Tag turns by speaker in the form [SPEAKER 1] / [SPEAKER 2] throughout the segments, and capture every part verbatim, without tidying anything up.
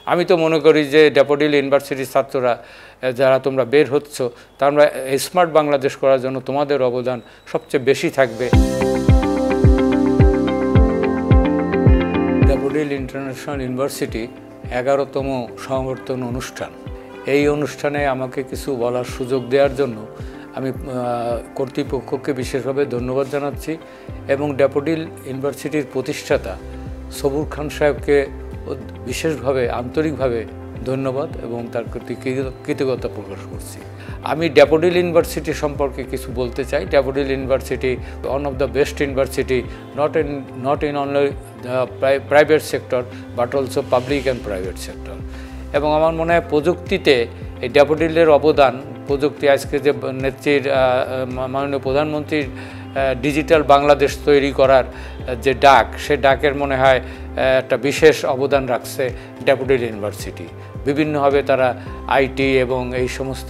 [SPEAKER 1] আমি তো মনে করি যে ড্যাফোডিল ইউনিভার্সিটির ছাত্ররা যারা তোমরা বের হচ্ছ তোমরা স্মার্ট বাংলাদেশ করার জন্য তোমাদের অবদান সবচেয়ে বেশি থাকবে। ড্যাফোডিল ইন্টারন্যাশনাল ইউনিভার্সিটি এগারোতম সমাবর্তন অনুষ্ঠান। এই অনুষ্ঠানে আমাকে কিছু বলার সুযোগ দেওয়ার জন্য আমি কর্তৃপক্ষকে বিশেষভাবে ধন্যবাদ জানাচ্ছি এবং ড্যাফোডিল ইউনিভার্সিটির প্রতিষ্ঠাতা সবুর খান সাহেবকে বিশেষভাবে আন্তরিকভাবে ধন্যবাদ এবং তার প্রতি কৃতজ্ঞতা প্রকাশ করছি। আমি ড্যাফোডিল ইউনিভার্সিটি সম্পর্কে কিছু বলতে চাই। Daffodil university one of the best university not in not in only the private sector but also public and private sector. এবং আমার মনে হয় প্রযুক্তিতে এই ড্যাফোডিলের অবদান, প্রযুক্তি আজকে যে নেত্রীর মাননীয় প্রধানমন্ত্রীর ডিজিটাল বাংলাদেশ তৈরি করার যে ডাক, সে ডাকের মনে হয় একটা বিশেষ অবদান রাখছে ড্যাফোডিল ইউনিভার্সিটি। বিভিন্নভাবে তারা আইটি এবং এই সমস্ত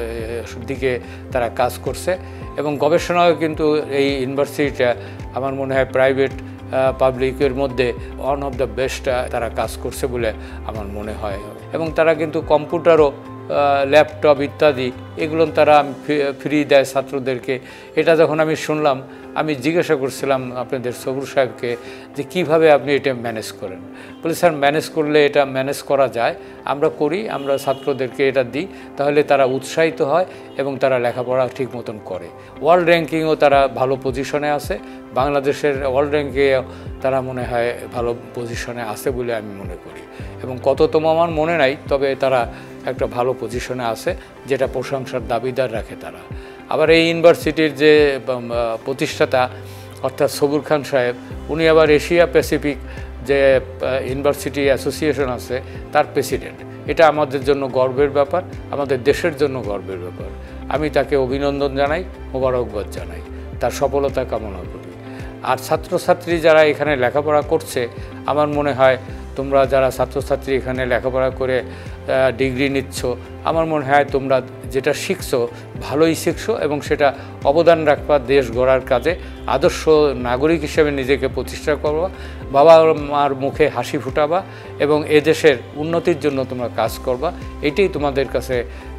[SPEAKER 1] দিকে তারা কাজ করছে এবং গবেষণাও কিন্তু এই ইউনিভার্সিটিটা আমার মনে হয় প্রাইভেট পাবলিকের মধ্যে ওয়ান অফ দ্য বেস্ট তারা কাজ করছে বলে আমার মনে হয়। এবং তারা কিন্তু কম্পিউটারও, ল্যাপটপ ইত্যাদি এগুলো তারা ফ্রি দেয় ছাত্রদেরকে। এটা যখন আমি শুনলাম আমি জিজ্ঞাসা করছিলাম আপনাদের সবুর সাহেবকে যে কিভাবে আপনি এটা ম্যানেজ করেন। বলে স্যার ম্যানেজ করলে এটা ম্যানেজ করা যায়, আমরা করি, আমরা ছাত্রদেরকে এটা দিই, তাহলে তারা উৎসাহিত হয় এবং তারা লেখাপড়া ঠিক মতন করে। ওয়ার্ল্ড র্যাঙ্কিংও তারা ভালো পজিশনে আছে, বাংলাদেশের ওয়ার্ল্ড র্যাঙ্কিংয়েও তারা মনে হয় ভালো পজিশনে আছে বলে আমি মনে করি। এবং কততম আমার মনে নাই, তবে তারা একটা ভালো পজিশনে আছে, যেটা প্রশংসার দাবিদার রাখে তারা। আবার এই ইউনিভার্সিটির যে প্রতিষ্ঠাতা অর্থাৎ সবুর খান সাহেব, উনি আবার এশিয়া প্যাসিফিক যে ইউনিভার্সিটি অ্যাসোসিয়েশন আছে তার প্রেসিডেন্ট। এটা আমাদের জন্য গর্বের ব্যাপার, আমাদের দেশের জন্য গর্বের ব্যাপার। আমি তাকে অভিনন্দন জানাই, মোবারকবাদ জানাই, তার সফলতা কামনা করি। আর ছাত্রছাত্রী যারা এখানে লেখাপড়া করছে, আমার মনে হয় তোমরা যারা ছাত্রছাত্রী এখানে লেখাপড়া করে ডিগ্রি নিচ্ছ, আমার মনে হয় তোমরা যেটা শিখছো ভালোই শিখছো এবং সেটা অবদান রাখবা দেশ গড়ার কাজে। আদর্শ নাগরিক হিসেবে নিজেকে প্রতিষ্ঠা করবা, বাবা মার মুখে হাসি ফুটাবা এবং এদেশের উন্নতির জন্য তোমরা কাজ করবা। এটাই তোমাদের কাছে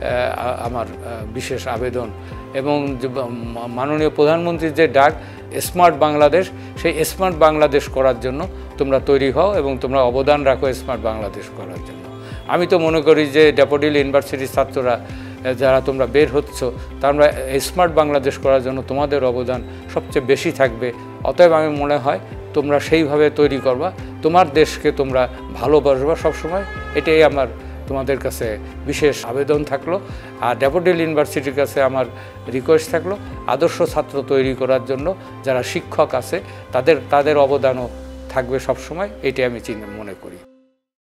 [SPEAKER 1] আমার বিশেষ আবেদন। এবং মাননীয় প্রধানমন্ত্রীর যে ডাক স্মার্ট বাংলাদেশ, সেই স্মার্ট বাংলাদেশ করার জন্য তোমরা তৈরি হও এবং তোমরা অবদান রাখো স্মার্ট বাংলাদেশ করার জন্য। আমি তো মনে করি যে ড্যাফোডিল ইউনিভার্সিটির ছাত্ররা যারা তোমরা বের হচ্ছ তোমরা স্মার্ট বাংলাদেশ করার জন্য তোমাদের অবদান সবচেয়ে বেশি থাকবে। অতএব আমি মনে হয় তোমরা সেইভাবে তৈরি করবা, তোমার দেশকে তোমরা ভালোবাসবা সবসময়। এটাই আমার তোমাদের কাছে বিশেষ আবেদন থাকলো। আর ড্যাফোডিল ইউনিভার্সিটির কাছে আমার রিকোয়েস্ট থাকলো আদর্শ ছাত্র তৈরি করার জন্য যারা শিক্ষক আছে তাদের তাদের অবদানও থাকবে সবসময়। এটাই আমি চিন্তা মনে করি।